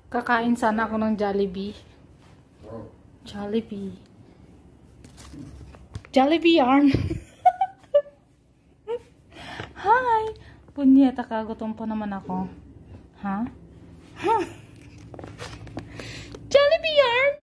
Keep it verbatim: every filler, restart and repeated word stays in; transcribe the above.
Kakain sana ako ng Jollibee. Jollibee. Jollibee yarn. Hi! Punyeta ka, gutom pa naman ako. Ha? Huh? Jollibee yarn!